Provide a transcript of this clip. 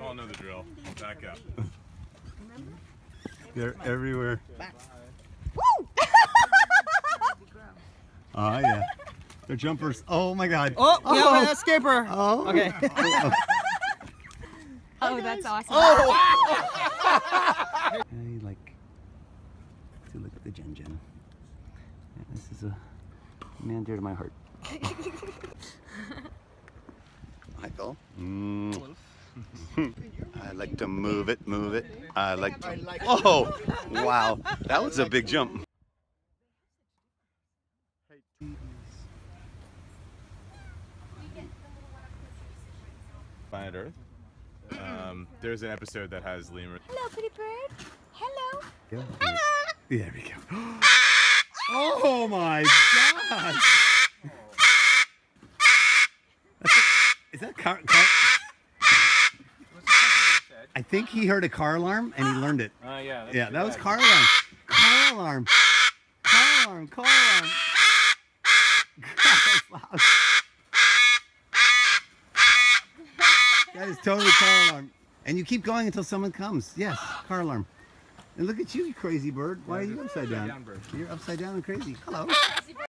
all know the drill. Back up. They're everywhere. Woo! Oh yeah. They're jumpers. Oh my god. Oh, we have an escaper. Oh. Okay. Oh, that's awesome. Oh! I like to look at the Jen. Yeah, this is a man dear to my heart. Michael. I like to move it. I like to. Oh, wow. That was a big jump. Planet Earth. There's an episode that has lemurs. Hello, pretty bird. Hello. Yeah, there we go. Oh my gosh! Is that car? I think he heard a car alarm and he learned it. Yeah. Yeah, that was car alarm. Car alarm. Car alarm. Car alarm. God, that's loud. That is totally car alarm. And you keep going until someone comes. Yes, car alarm. And look at you, you crazy bird. Why are you upside down? Bird. You're upside down and crazy. Hello.